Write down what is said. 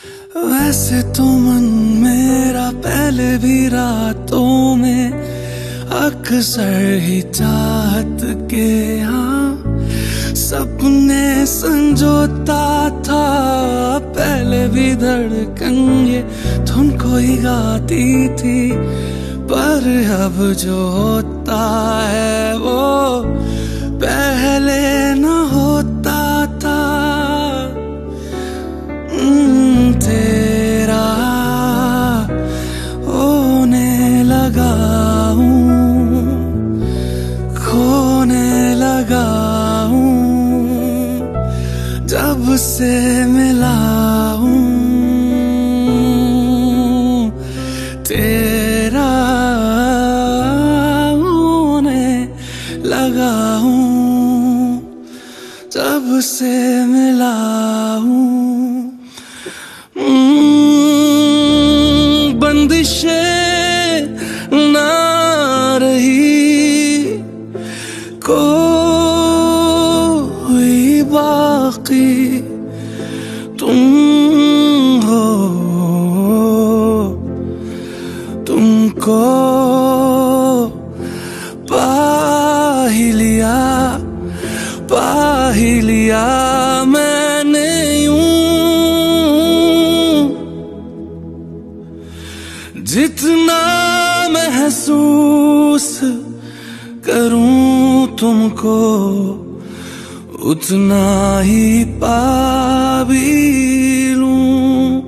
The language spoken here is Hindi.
वैसे तो मन मेरा पहले भी रातों में अक्सर ही चाहत के हाँ सपने संजोता था। पहले भी धड़कन ये धुन कोई गाती थी, पर अब जो होता है वो पहले न होता था। तेरा होने लगा हूँ, खोने लगा हूँ, जब से मिला हूँ। तेरा होने लगा हूँ, जब से मिला हूँ। बंदिशें ना रही कोई बाकी, तुम हो, तुमको पा ही लिया मैंने यूं। जितना महसूस करूं तुमको, उतना ही पा भी लूं।